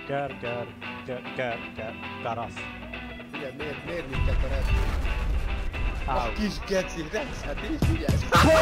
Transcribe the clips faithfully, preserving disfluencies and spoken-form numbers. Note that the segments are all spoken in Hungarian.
Ker, ker, ker, ker, ker, karasz. Ugye, miért, miért minket a Red? A kis geci, Rex, hát én is figyelj!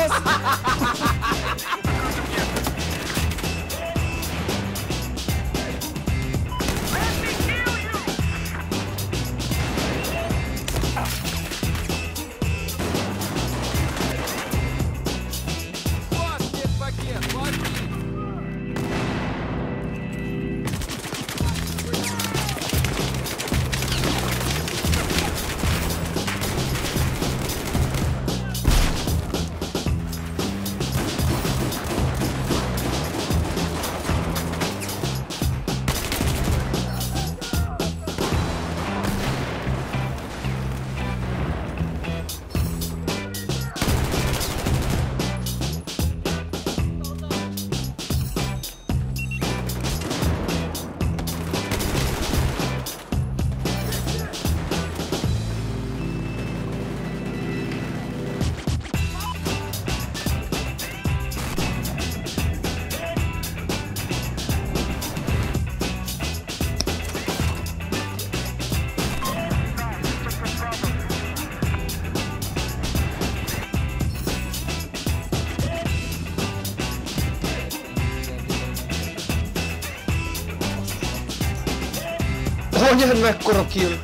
Hogyan mekkora kill?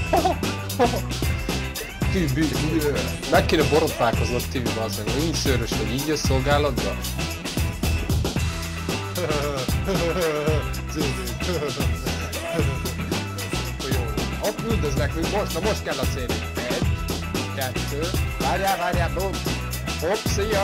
Tibi, meg kéne borotválkoznod Tibi, bazdmeg, hogy így szőrös vagy, így jössz szolgálatba? Jó, hopp, üldözd meg, most, na most kell a cél. Egy, kettő, várjál, várjál, bum! Hopp, szia!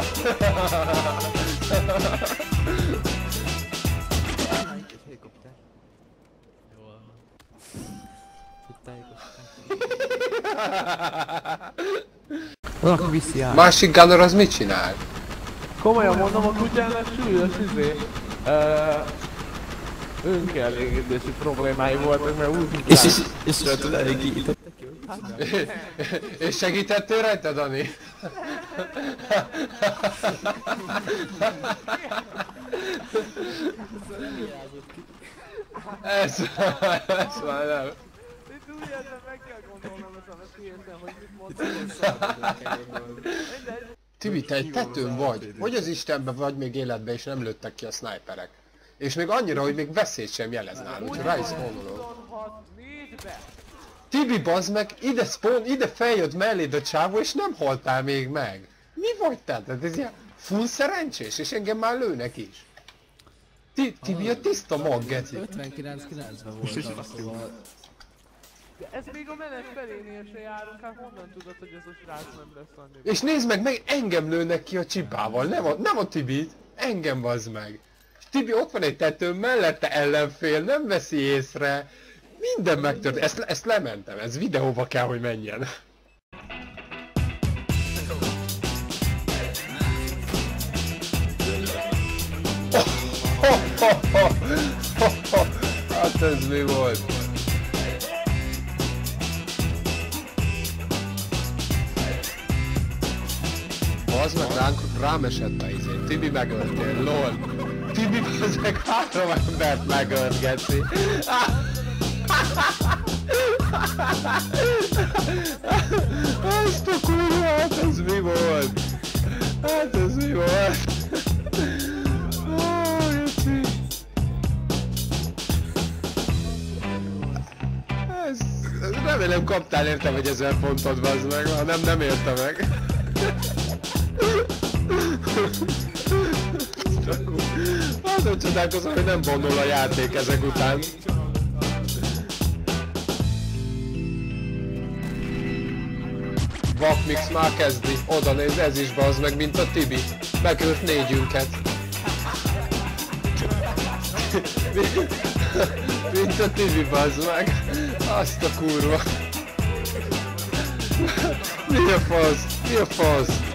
Valaki viszi át. Másik gunner az mit csinál? Komolyan mondom, a kutyának súlyos izé... Uh, önkielégítési problémái voltak, mert úgy És és és tudod elégítettek ki, és segítettél rajta, Dani? Ez, ez már nem. Itt úgy érzem, meg kell gondolnom ezen a szírten, hogy mit mondtam. Tibi, te egy tetőn vagy. Hogy az Istenben vagy még életben és nem lőttek ki a sniperek? És még annyira, hogy még veszélyt sem jelez nálunk, hogy rá is spawnolok. Tibi, bazd meg, ide spawn, ide feljött melléd a csávó és nem haltál még meg. Mi vagy te? Tehát ez ilyen full szerencsés, és engem már lőnek is. Ti, Tibi a tiszta mag, geci. ötvenkilenc kilencben voltam, szóval... Ez még a menet felénél se járunk, hát honnan tudod, hogy ez a srác nem lesz annyi? És nézd meg, meg engem lőnek ki a csipával, nem a, nem a Tibit, engem bazd meg. Tibi ott van egy tetőn, mellette ellenfél, nem veszi észre. Minden megtört, ezt, ezt lementem, ez videóba kell, hogy menjen. Hát ez mi volt? Az meg ránk, rám esett a izé. Tibi megöltél, lol. Tibi meg három embert megölt, geci. Azt a kurva, hát ez mi volt? Hát ez mi volt? Ó, geci. Ez... Remélem kaptál értem, hogy ezer pontot, bazd meg, hanem nem érte meg. Azon csodálkozom, hogy nem bonnol a játék ezek után. Vakmix már kezdi, oda néz, ez is bazd meg, mint a Tibi. Megölt négyünket. Mint a Tibi, bazd meg. Azt a kurva. Mi a fasz? Mi a fasz?